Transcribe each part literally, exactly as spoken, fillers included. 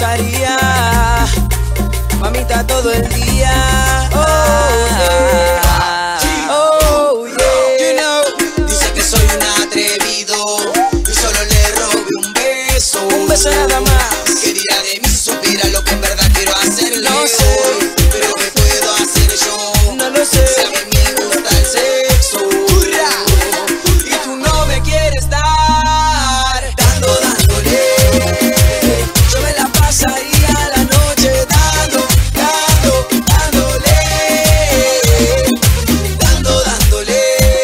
pasaría, mamita, todo el día. Oh, yeah. Oh, yeah. You know, dice que soy un atrevido y solo le robé un beso. Un beso nada más. ¿Qué dirá de mí si supiera lo que en verdad quiero hacerle? No sé, hoy? Pero ¿qué puedo hacer yo? no lo sé. Si a mí me gusta el sexo y tú no me quieres dar, dando, dándole. Yo me la pasaría la noche dando, dando, dándole, dando, dándole.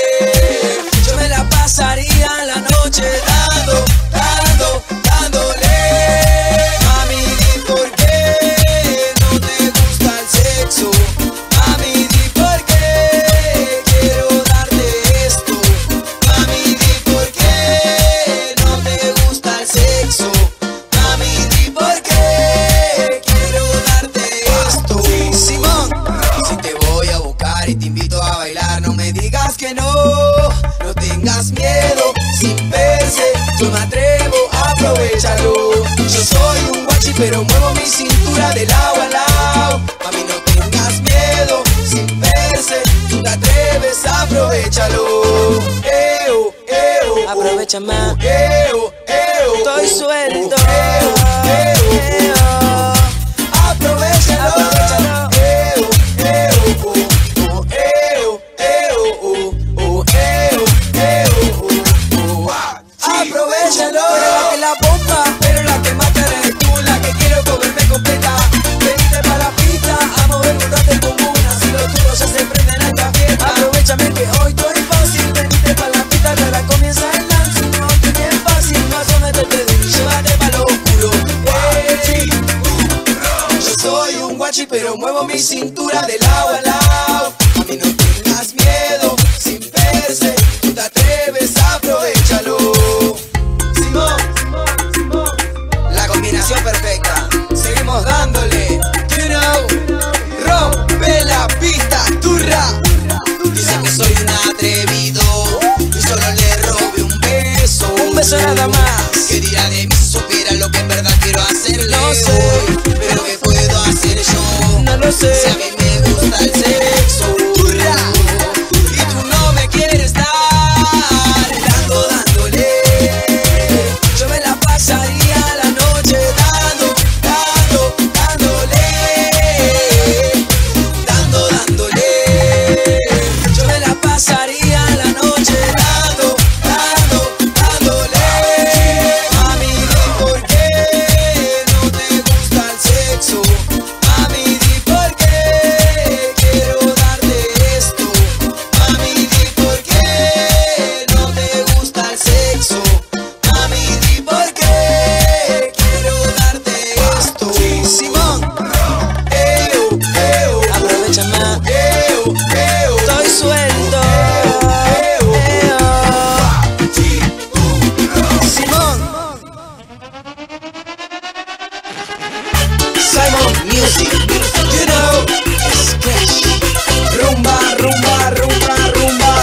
Yo me la pasaría la noche dando, dando, dándole. Mami, di por qué no te gusta el sexo. Mami, di por qué quiero darte esto. Mami, di por qué no te gusta el sexo. Mami, di por qué quiero darte esto. Simón, si te voy a buscar y te invito a bailar, no me digas que no. No tengas miedo, sin verse, yo me atrevo, aprovechalo. Yo soy un guachi pero muevo mi cintura de lado a lado. Mami, no tengas miedo, sin verse, tú te atreves, aprovechalo. Eo, eo, Aprovecha más. eo, eo, Estoy suelto. eo, eo, aprovechalo. Aprovechalo. Eo, eo, oh, eo, eo, oh, oh, eo, eo, oh, oh, ah. Aprovechalo. Prueba que la bomba, Pero la que mata eres tú, la que quiero comerme completa. Venite pa' la pista, a mover un rato en común. Así los tuyos ya se prenden a esta fiesta. aprovechame que hoy estoy fácil. Venite pa' la pista que ahora comienza el dance. No, que bien fácil, más o menos te doy. Llévate pa' lo oscuro. Ey, yo soy un guachi pero muevo mi cintura de lado a lado. A mí no tengas miedo, sin verse, tú te atreves, aprovechalo. Simón, la combinación perfecta. Seguimos dándole, you know. Rompe la pista, turra. Dice que soy un atrevido y solo le robé un beso. Un beso nada más. ¿Qué dirá de mí si supiera lo que en verdad quiero hacerle? No sé. hoy? Pero ¿qué puedo hacer yo? No lo sé. Si a mí me gusta el sexo y tú no me quieres dar, dando, dándole. Yo me la pasaría la noche dando, dando, dándole, dando, dándole. Yo me la pasaría la noche dando, dando, dándole. Mami, di por qué no te gusta el sexo. Mami, di por qué quiero darte esto. Mami, di por qué no te gusta el sexo. Mami, di por qué quiero darte esto. Simón, eo, eo, Aprovecha más. eo, eo, Estoy suelto. eo, Eo. Simón. Simon Music, you know, Scratch. Rumba, rumba, rumba, rumba.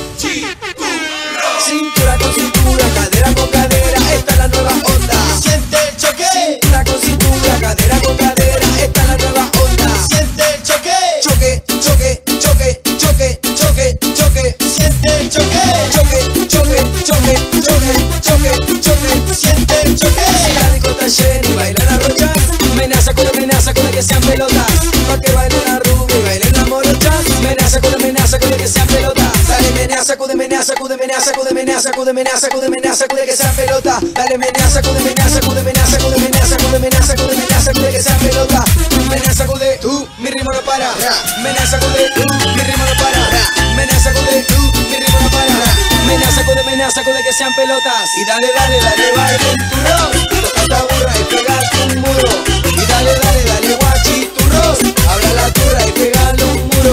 Cintura con cintura, cadera con cadera, esta es la nueva onda. Siente el choque. Cintura con cintura, cadera con cadera, esta es la nueva onda. Siente el choque. Choque, choque, choque, choque, choque, choque. Siente el choque. Choque, choque, choque, choque, choque, choque. Siente el choque. Si la discoteca está llena y bailan las rochas, amenaza con amenaza con el que sean pelotas. Pa' que bailen la rubia y bailen las morochas. Amenaza con amenaza con el que sean pelotas. Dale menea, sacude, menea, sacude, menea, sacude, menea, sacude, menea, sacude, menea, sacude que sean pelota. Dale menea, sacude, menea, sacude, menea, sacude, menea, sacude, menea, sacude, menea, sacude que sean pelota. Menea, sacude, tú, mi ritmo no para. Menea, sacude, tú, mi ritmo no para. Menea, sacude, tú, mi ritmo no para. Menea, sacude, menea, sacude que sean pelotas. Y dale, dale, dale, baile un turrón. Toca esta burra y pegarte un muro. Y dale, dale, dale, guachi, turros. Habla la turra y pegale un muro.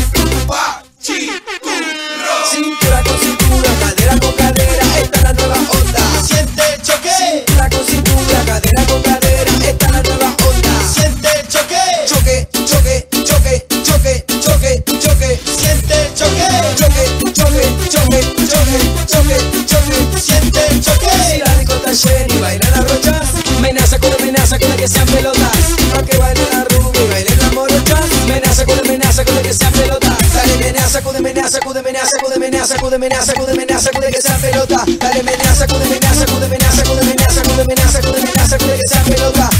Cintura con cintura, cadera con cadera, esta es la nueva onda. Siente el choque. Cintura con cintura, cadera con cadera, esta es la nueva onda. Siente el choque. Choque, choque, choque, choque, choque, choque. Siente el choque. Choque, choque, choque, choque, choque, choque. Siente el choque. Si la discoteca está llena y bailan las rochas, amenaza con amenaza con la que sean pelotas. Pa' que baile la rumba y baile la morocha. Menea, sacude, menea, sacude que sean pelotas. Dale, menea, sacude, menea, sacude, menea, sacude, menea, sacude, menea, sacude, menea, sacude que sean pelotas. Dale, menea, sacude, menea, sacude, menea, sacude, menea, sacude, menea, sacude, menea, sacude que sean pelotas.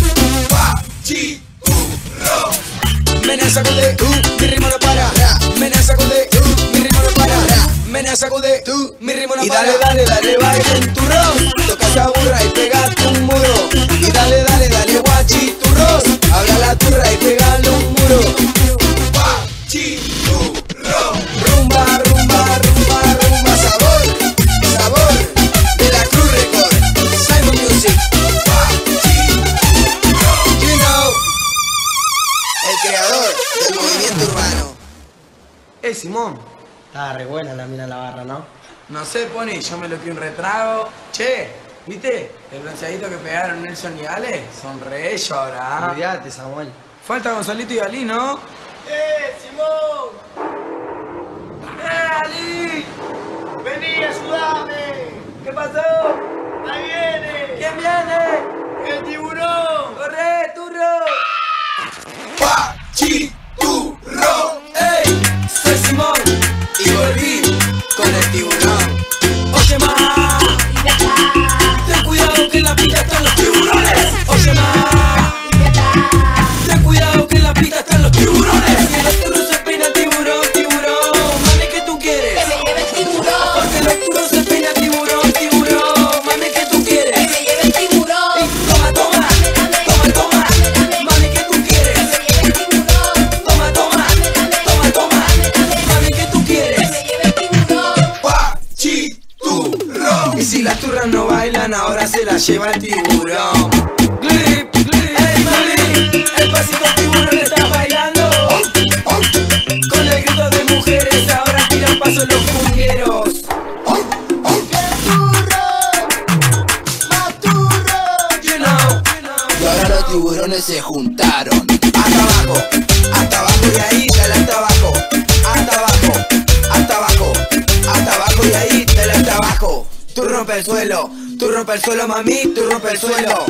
Menea, sacude, uh, mi ritmo no para. Menea, sacude, uh, mi ritmo no para. Menea, sacude, tú, mi ritmo no para. Y dale, dale, dale, baila en tu rock. Toca esa burra y pegate un muro. Y dale, dale, dale, guachi, tu rock. Habla la turra y pegale un muro. Guachi, tu rock. Rumba, rumba, rumba, rumba, sabor, sabor de la Cruz Record. Simon Music. Guachi, tu rock. You know, el creador del movimiento urbano. Eh, Simón. Estaba re buena la mina en la barra, ¿no? No sé, Pony, yo me lo que un retrago. Che, ¿viste? El bronceadito que pegaron Nelson y Ale son re ellos ahora, ¿ah? Olvídate, Samuel. Falta Gonzalito y Ali, ¿no? ¡Eh, Simón! ¡Eh, Ali! ¡Vení, ayúdame! ¿Qué pasó? ¡Ahí viene! ¿Quién viene? ¡El tiburón! ¡Corre, turro! Guachi, tu rock. ¡Ey! Soy Simón y volví con el tiburón. Oye, ma, ten cuidado que en la pista están los tiburones. Oye, ma, ten cuidado que en la pista están los tiburones. Que los turros se peinan tiburón, tiburón. Mami, ¿qué tú quieres? Que me lleve el tiburón. Porque los turros se peinan tiburón, tiburón. Mami, ¿qué tú quieres? Que me lleve el tiburón. Toma, toma, toma, toma. Mami, ¿qué tú quieres? Que me lleve el tiburón. Toma, toma, toma, toma. Mami, ¿qué tú quieres? Que me lleve el tiburón. Guachi, tu rock. Y si las turras no bailan, ahora se las lleva el tiburón. Glip, glip, ey, mami, el pasito tiburón está bailando. Con el grito de mujeres, ahora tiran paso los cumbieros. You know. Y ahora los tiburones se juntaron. Hasta abajo, hasta abajo y ahí, dale hasta abajo. Hasta abajo, hasta abajo, hasta abajo y ahí, dale hasta abajo. Tú rompe el suelo, tú rompe el suelo, mami, tú rompe el suelo.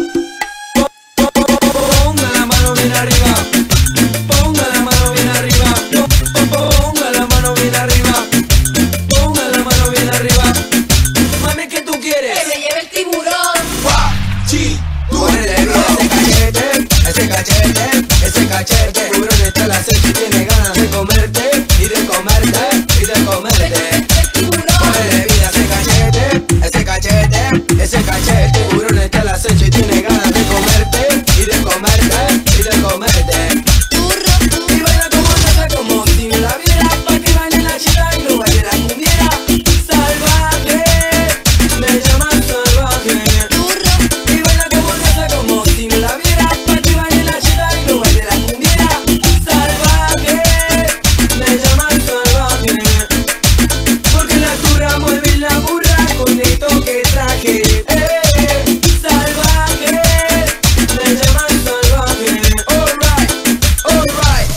Ponga la mano bien arriba, ponga la mano bien arriba, ponga la mano bien arriba, ponga la mano bien arriba. Mami, ¿qué tú quieres? Que me lleve el tiburón. Guachi, ponele vida a ese cachete, ese cachete, ese cachete. El tiburón está al acecho y tiene ganas de comerte, y de comerte, y de comerte. El tiburón. Ponele vida a ese cachete, ese cachete, ese cachete. El tiburón está al acecho y tiene ganas de comerte, y de comerte, y de comerte. Y baila como nada, como si no la viera, pa' que baile la chita y no baile la cumbiera. Salvaje, me llaman salvaje. Y baila como nada, como si no la viera, pa' que baile la chita y no baile la cumbiera. Salvaje, me llaman salvaje. Porque la turra mueve la burra con esto que traje. Eh, salvaje, me llaman salvaje. Alright, alright.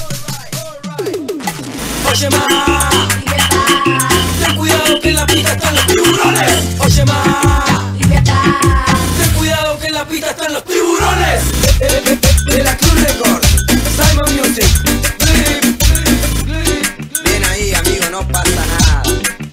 Oye, ma, ten cuidado que en la pista están los tiburones. Oye, ma, ten cuidado que en la pista están los tiburones. De, de- de- de la Cruz Record, Simon Music. Glip, glip, glip. Bien ahí, amigo, no pasa nada.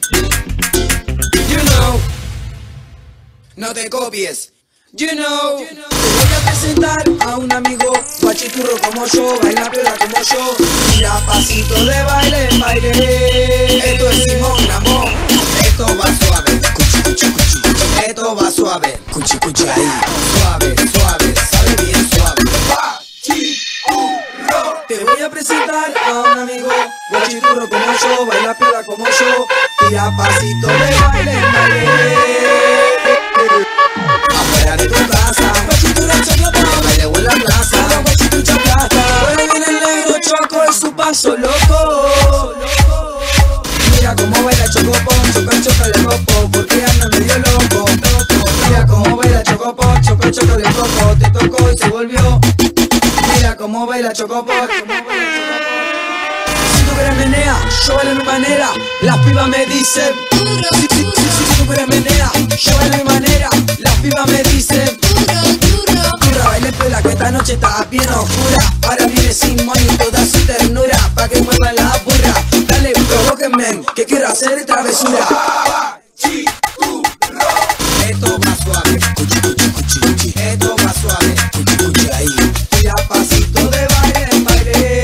You know, no te copies. You know, te voy a presentar a un amigo guachiturro como yo, baila piola como yo, tira pasito de baile en baile. Esto es Simón, amor, esto va suave, cuchi, cuchi, cuchi. Esto va suave, cuchi, cuchi ahí. Suave, suave, sabe bien suave. Guachiturro. Te voy a presentar a un amigo guachiturro como yo, baila piola como yo, tira pasito de baile en baile. Afuera de tu casa, guachiturro chocota, baile en la plaza, guachiturro chocota. Ahora viene el negro choco en su paso loco. Mira cómo baila Chocopón, choco, choco, le copo, porque anda medio loco. Mira cómo baila Chocopón, choco, choco, le copo, te tocó y se volvió. Mira cómo baila Chocopón, si tú quieres menea, yo bailo a mi manera. Las pibas me dicen, si, si, si, si tú quieres menea, yo bailo a mi manera. Las pibas me dicen, turra, baile pela que esta noche está bien oscura. Ahora viene Simón y toda su ternura, pa' que mueva la burra. Dale, provóquenme, que quiero hacer travesura. Esto va suave, cuchi, cuchi, cuchi, cuchi. Esto va suave, cuchi, cuchi, ahí. Tira pasito de baile en baile.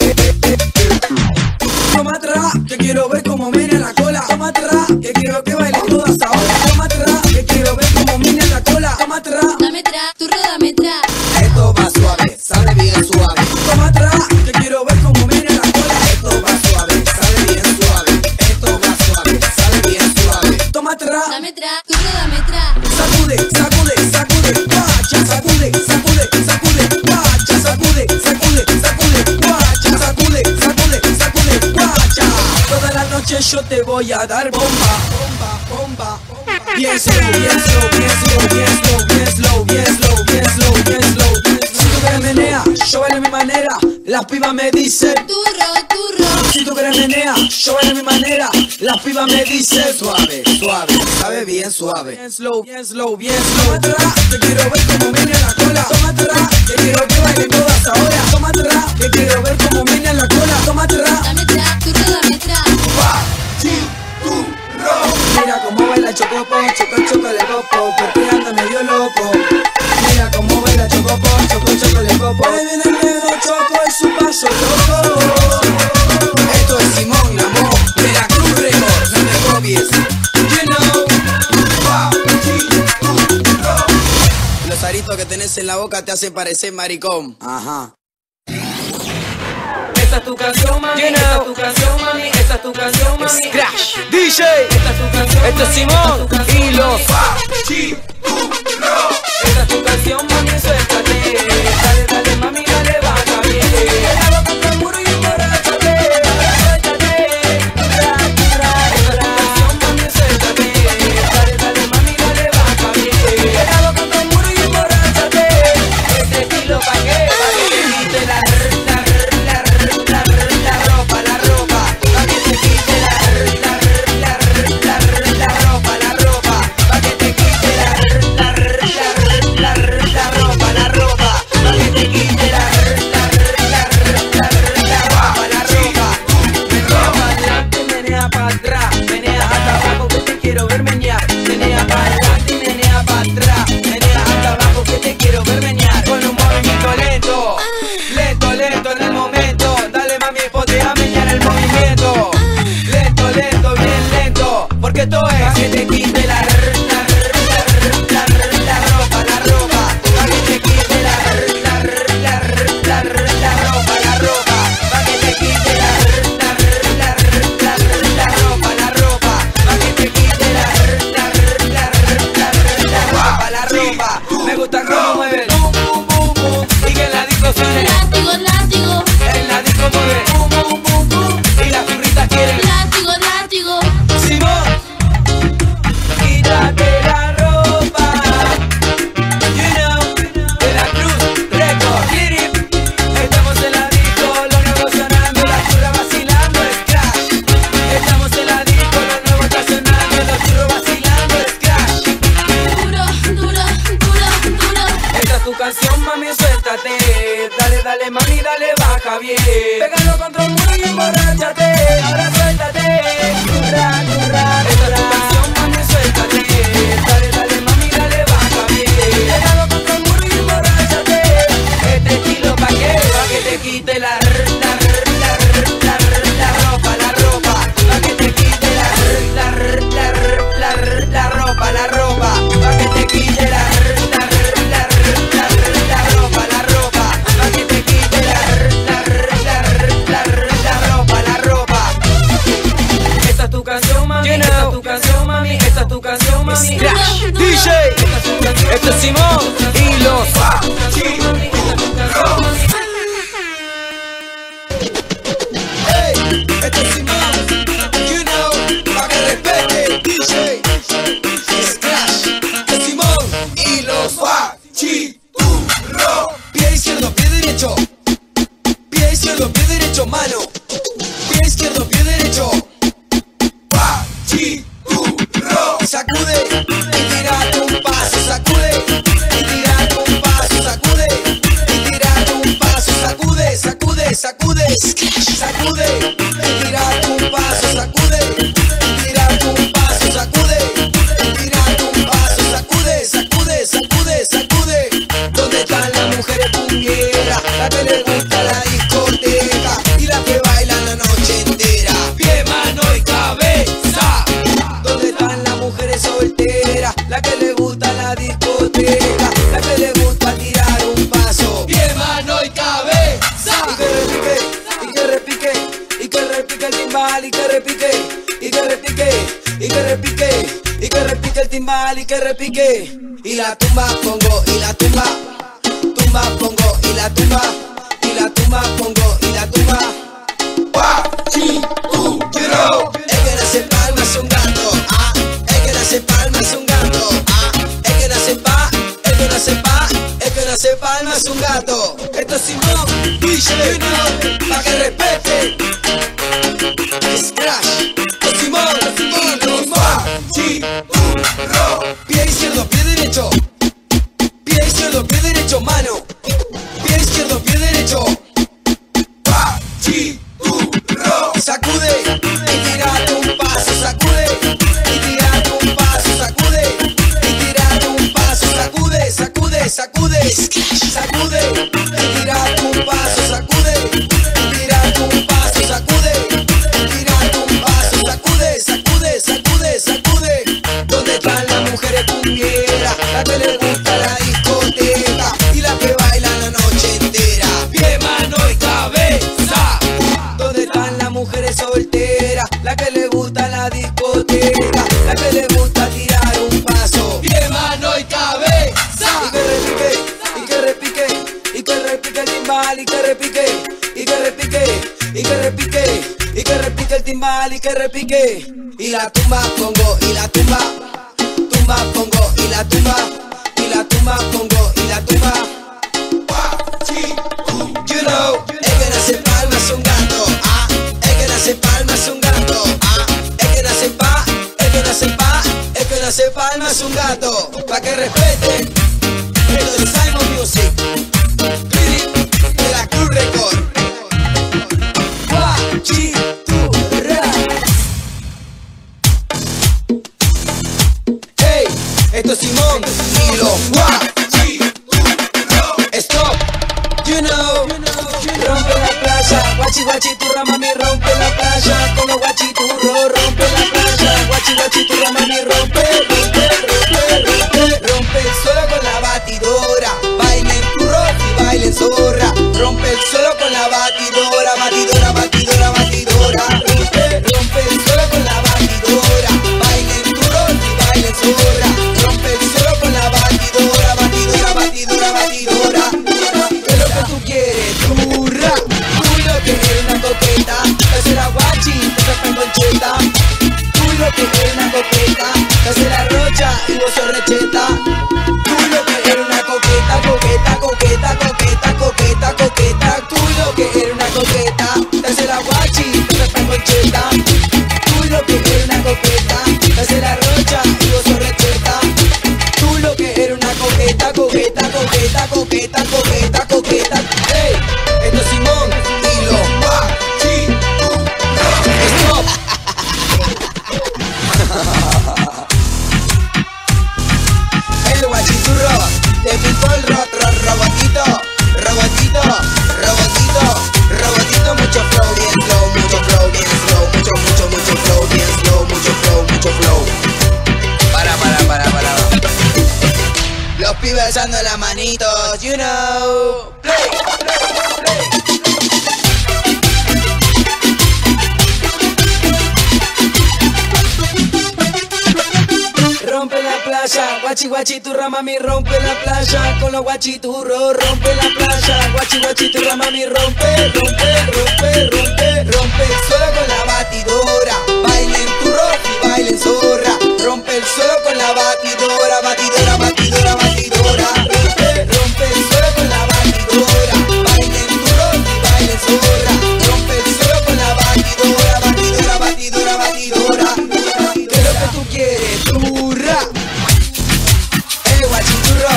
Toma atrás, que quiero ver cómo mira la cola. Toma atrás, que quiero que bailen todas ahora. Toma atrás, que quiero ver cómo mira la cola. Toma atrás, Dame atrás, tu dame atrás. esto va suave, sabe bien suave. Toma atrás, que quiero ver cómo mira la cola. Esto va suave, sabe bien suave. Esto va suave, sabe bien suave. Toma atrás, Dame atrás, tu dame atrás. sacude, sacude, sacude, guacha, sacude, sacude, sacude, guacha, sacude, sacude, sacude, guacha, sacude, sacude, sacude, guacha. Toda la noche yo te voy a dar bomba, bomba, bomba. Bien slow, bien slow, bien slow, bien slow, bien slow, bien slow, bien slow, bien slow. Si tú quieres menea, yo bailo a mi manera. Las pibas me dicen Turro, turro. si tú quieres menea, yo bailo a mi manera. Las pibas me dicen suave, suave, sabe bien suave. Bien slow, bien slow, bien slow. Toma atrás, que quiero ver cómo viene la cola. Toma atrás, que quiero que bailen todas ahora. Toma atrás, que quiero ver cómo viene la cola. Toma atrás. Dame atrás, tu dame atrás. Mira cómo baila Chocopo, choco, choco, le copo, porque anda medio loco. Mira cómo baila Chocopo, choco, choco, le copo. Ahí viene el negro Choco y su paso loco. Esto es Simón Lamó, de la Cruz Records, no te copies. You know. Los aritos que tenés en la boca te hacen parecer maricón. Ajá. Esta es tu canción, mami, esta es tu canción, mami, esta es tu canción, mami. Scratch, D J, Esta es tu canción, esto es Simón y los esta es tu canción, mami, suéltate. Dale, dale, mami, dale, baja bien. Pégalo contra el muro y emborráchate. Suéltate. Ra, ra, esta es tu canción, mami, suéltate. Dale, dale, mami, dale, baja bien. Pégalo contra el muro y emborráchate. Este estilo pa' que, pa' que te quite la r, la r, la r, la r, la ropa, la ropa. Pa' que te quite la r, la r, la r, la r, la ropa, la ropa. Pa' que te quite la r, la r, la r, la r, la ropa, la ropa. Pa' que te quite la r, la r, la r, la r, la ropa, la ropa. Menea pa' adelante, menea pa' atrás, menea hasta abajo que te quiero ver menear. Menea pa' adelante, menea pa' atrás, menea hasta abajo que te quiero ver menear. Con un movimiento lento, lento, lento en el momento. Dale mami, potea menear el movimiento. Lento, lento, bien lento, porque esto es pa' que te quite la r, la r, la r, la r, la ropa, la ropa. Pa' que te quite la r, la r, la r, la r, la ropa, la ropa. Pa' que te quite la r, la r, la r, la r, la ropa, la ropa. Pa' que te quite la r, la r, la r, la r, la ropa, la ropa. Me gusta cómo mueve el boom, boom, boom, boom, y que en la disco suene. Látigo, látigo. En la disco mueve boom, boom, boom, boom, y las turritas quieren. Látigo, látigo. Simón, quítate la ropa. You know, de la Cruz Records. Get it. Estamos en la disco, lo nuevo sonando, la churra vacilando, Scratch. Estamos en la disco, lo nuevo está sonando, los churros vacilando, Scratch. Duro, duro, duro, duro. Esta es tu canción, mami, suéltate. Dale, dale, mami, dale, baja bien. Pégalo contra el muro y emborráchate. Ahora suéltate. Turra, turra. Esta es tu canción, mami, suéltate. Dale, dale, mami, dale, baja bien. Pégalo contra el muro y emborráchate. Este estilo pa' qué, pa' que te quite la r, la r, la r, la r, la ropa, la ropa. Pa' que te quite la r, la r, la r, la r, la ropa, la ropa. Pa' que te quite la r, la r, la r, la r, la ropa, la ropa. Pa' que te quite la r, la r, la r, la r, la ropa, la ropa. Esta es tu canción, mami, esta es tu canción, mami, esta es tu canción, mami. Scratch, D J, esto es Simón y los Hey, esto es Simón, you know, pa' que respete, D J, Scratch, es Simón y los Guachiturros. Pie izquierdo, pie derecho, pie izquierdo, pie derecho, mano, pie izquierdo, pie derecho, Guachiturro. Sacude y tira un paso, sacude y tira un paso, sacude y tira un soltera, la que le gusta la discoteca, la que le gusta tirar un paso. Bien, mano y cabeza. Y que repique, y que repique, y que repique el timbal, y que repique, y que repique, y que repique, y que repique el timbal, y que repique. Y la tumba pongo, y la tumba, tumba pongo, y la tumba, y la tumba pongo, y la tumba. Guachi, uh, you know. El que nace en Palma es un gato, ah. El que nace en Palma es un gato, ah. El que nace en pa, el que nace en pa, el que nace en Palma es un gato. Esto es Simón, D J, you know, pa' que respete. Scratch, esto es Simón, y los Guachi, uh, ro. Pie izquierdo, pie derecho. Pie izquierdo, pie derecho, mano. Pie izquierdo, pie derecho. Guachi, sacude y tírate un paso, sacude y tírate un paso, sacude y tírate un paso, sacude, sacude, sacude, sacude y tírate un paso, sacude y tírate un paso, sacude y tírate un paso, sacude, sacude, sacude, sacude. ¿Dónde están las mujeres cumbieras? La que le gusta la discoteca y la que baila la noche entera. Bien, mano y cabeza. ¿Dónde están las mujeres solteras? La que le gusta la discoteca, la que le gusta tirar un paso. Bien, mano y cabeza. Y que repique, y que repique, y que repique el timbal, y que repique, y que repique, y que repique, y que repique el timbal, y que repique. Y la tumba pongo, y la tumba, tumba pongo, y la tumba, y la tumba pongo, y la tumba. You know, el que nace en Palma es un gato, ah. El que nace en Palma es un gato, ah. El que nace en pa, el que nace en pa, el que nace en Palma es un gato. Pa' que respeten, esto es Simon Music, de la Cruz Record. Guachi, tu ra. Hey, esto es Simón y los Guachi, stop. You know, rompe la playa, guachi guachi turra mami, rompe la playa, con los guachiturros, rompe la playa, guachi guachiturra mami, rompe, rompe, rompe, rompe, rompe el suelo con la batidora, bailen turro y bailen zorra, rompe el suelo con la batidora, batidora, batidora, batidora, rompe, rompe el suelo con la batidora, bailen turro y bailen zorra, rompe el suelo con la batidora, batidora, batidora, batidora. Tú quieres turra, tú lo que eres una coqueta, hacer la guachi, te sacan concheta. Tú lo que eres una coqueta, hacer la rocha y vos sos recheta. Tú lo que eres una coqueta, coqueta, coqueta, coqueta, coqueta, coqueta. Tú lo que eres una coqueta, hacer la guachi, te sacan concheta. Tú lo que eres una coqueta, hacer la rocha y vos sos recheta. Tú lo que eres una coqueta, coqueta, coqueta, coqueta, coqueta, coqueta. Hey, esto es Simón y los Guachi, stop. El guachiturro te pintó el ro, ro, robotito, robotito, robotito, robotito, mucho flow, bien slow, mucho flow, bien slow, mucho, mucho, mucho flow, bien slow, mucho flow, mucho flow. Para, para, para, para. Los pibes alzando las manitos, you know. Play, play, play. Rompe la playa, guachi guachi turra mami, rompe la playa, con los guachiturros, rompe la playa, guachi guachi turra mami, rompe, rompe, rompe, rompe, rompe el suelo con la batidora, bailen turro y bailen zorra, rompe el suelo con la batidora, batidora, batidora, batidora, rompe, rompe el suelo con la batidora, bailen turro y bailen zorra, rompe el suelo con la batidora, batidora, batidora, batidora. ¿Qué es lo que tú quieres, turra? El guachiturro.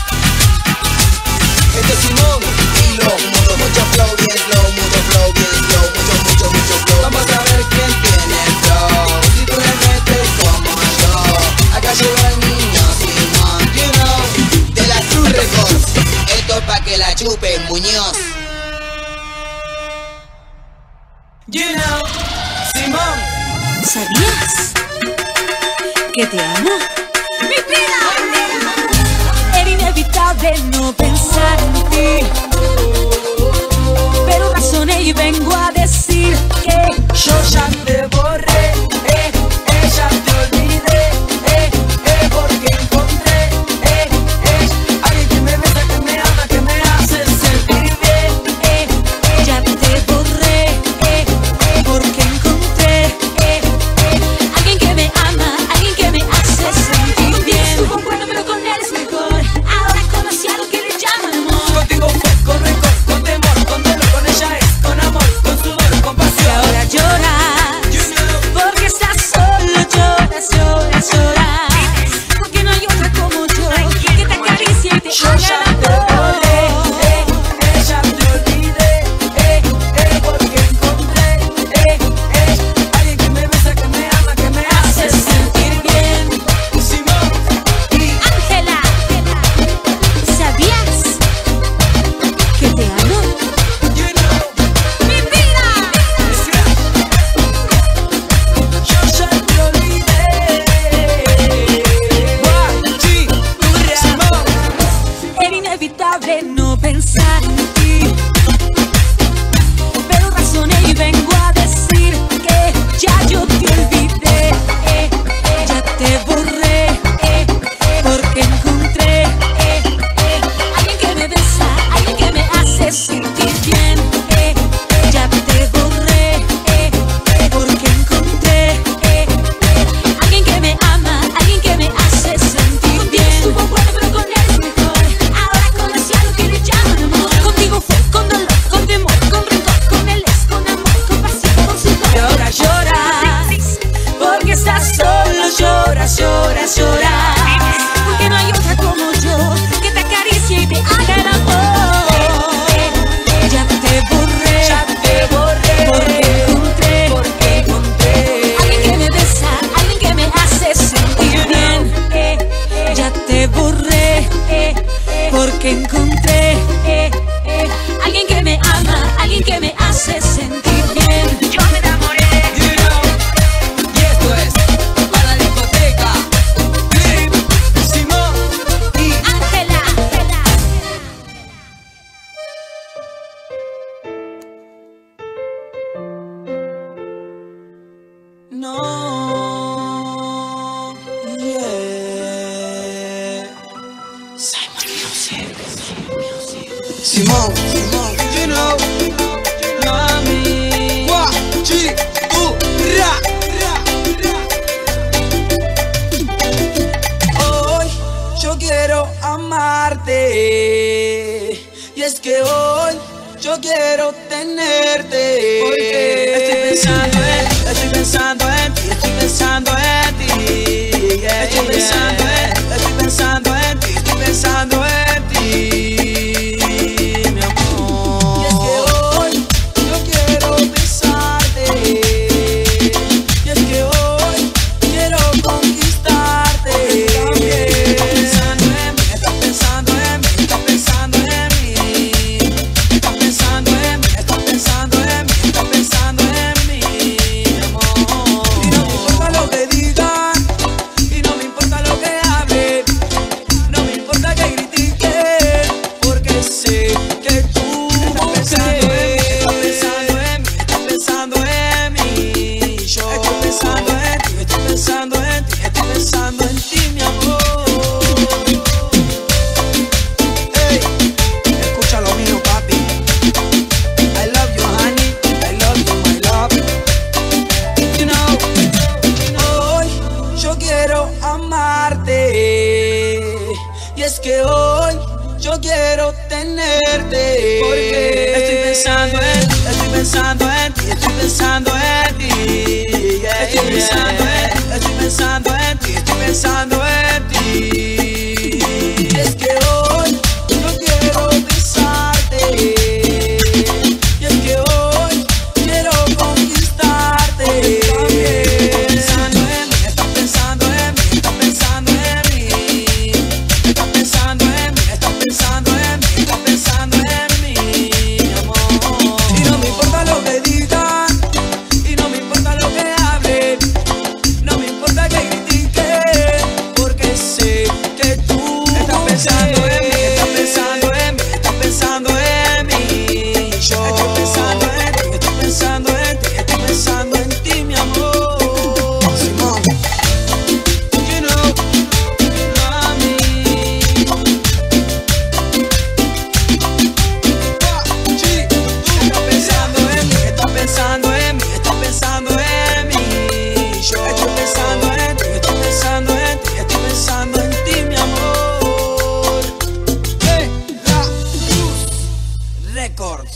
Este es Simón y lo mucho, mucho flow, bien slow, mucho flow, bien slow, mucho, mucho, mucho flow. Vamos a ver quién tiene flow. Si tú le metes como yo, acá llegó el niño Simón, you know, de la Cruz Records. Esto es pa' que la chupen, Muñoz. You know, Simón. ¿Sabías que te amo? que encontré eh, eh, alguien que me ama, alguien que me hace sentir bien. Yo me enamoré. You know, y esto es para la discoteca. Clip, Simón y Ángela. No, yeah. Simon Music. Simón, Simón, you know, mami. Gua, chi, tu, ra, ra, ra. Hoy yo quiero amarte. Y es que hoy yo quiero tenerte. Porque estoy pensando en ti, estoy pensando en ti, estoy pensando en ti. Yeah, estoy pensando en ti, estoy pensando en ti, estoy pensando en ti, mi amor. Y es que hoy yo quiero besarte. Y es que hoy quiero conquistarte. Estás pensando en mí, estás pensando en mí, estás pensando en mí. Estás pensando en mí, estás pensando en mí, estás pensando en mí, mi amor. Y no me importa lo que digan, y no me importa lo que hablen, no me importa que critiquen, porque sé que tú estás pensando en mí, estás pensando en mí, estás pensando en mí. Yo estoy pensando en ti, estoy pensando en ti, estoy pensando en ti, mi amor. Hey, escucha lo mío, papi. I love you, honey. I love you, my love. You know, hoy yo quiero amarte. Y es que hoy yo quiero tenerte. Porque estoy pensando en ti, estoy pensando en ti, estoy pensando en ti. Yeah, estoy pensando en ti, estoy pensando en ti, estoy pensando en ti. Y es que hoy yo quiero besarte. Y es que hoy quiero conquistarte. Estás pensando en mí, estás pensando en mí, estás pensando en mí. Estás pensando en mí, estás pensando en mí, estás pensando en mí, mi amor. Y no me importa lo que digan, y no me importa lo que hablen, no me importa que critiquen, porque sé que tú estás pensando en mí, estás pensando en mí, estás pensando en mí. Yo estoy pensando en ti, estoy pensando en ti, estoy pensando en ti, mi amor. Simón, you know, mami. Estás pensando en mí, estás pensando en mí, estás pensando en mí. Yo estoy pensando en ti, estoy pensando en ti, estoy pensando en ti, mi amor. Hey, La Cruz Records.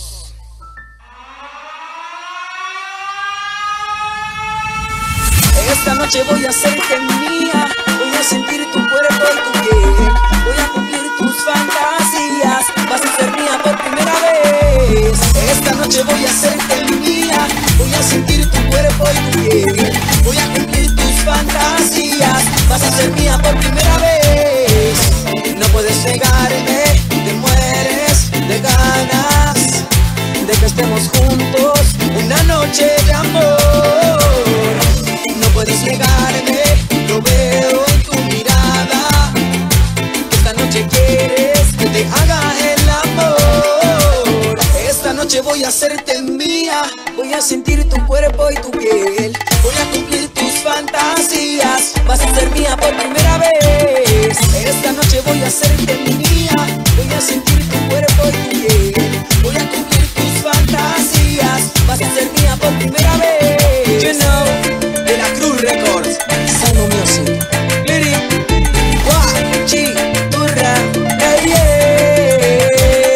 Esta noche voy a hacerte mía, voy a sentir tu cuerpo y tu piel, voy a cumplir tus fantasías, vas a ser mía por primera vez. Esta noche voy a hacerte mía, voy a sentir tu cuerpo y tu piel, voy a cumplir tus fantasías, vas a ser mía por primera vez. No puedes negarme, te mueres de ganas de que estemos juntos una noche de amor. No puedes negarme, lo veo en tu mirada. Esta noche quieres que te haga el amor. Esta noche voy a hacerte mía, voy a sentir tu cuerpo y tu piel, voy a cumplir tus fantasías, vas a ser mía por primera vez. Esta noche voy a hacerte mía, voy a sentir tu cuerpo y tu piel, voy a cumplir tus fantasías, vas a ser mía por primera vez. You know, de La Cruz Records, Simon Music, Lyric, Gua, Chi, Turra, hey, yeah.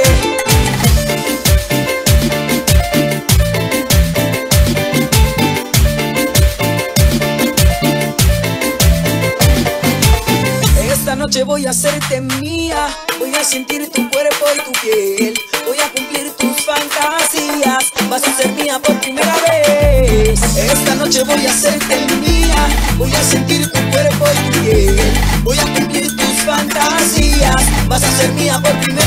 Esta noche voy a hacerte mía, voy a sentir tu cuerpo y tu piel, voy a cumplir tus fantasías, vas a ser mía por primera vez. Esta noche voy a hacerte mía, voy a sentir tu cuerpo y tu piel, voy a cumplir tus fantasías, vas a ser mía por primera vez.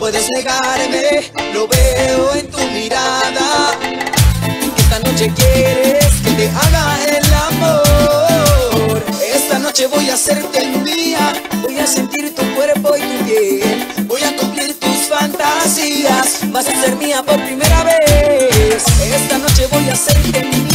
puedes negarme, lo veo en tu mirada. Esta noche quieres que te haga el amor. Esta noche voy a hacerte mía, voy a sentir tu cuerpo y tu piel, voy a cumplir tus fantasías, vas a ser mía por primera vez. Esta noche voy a hacerte mía.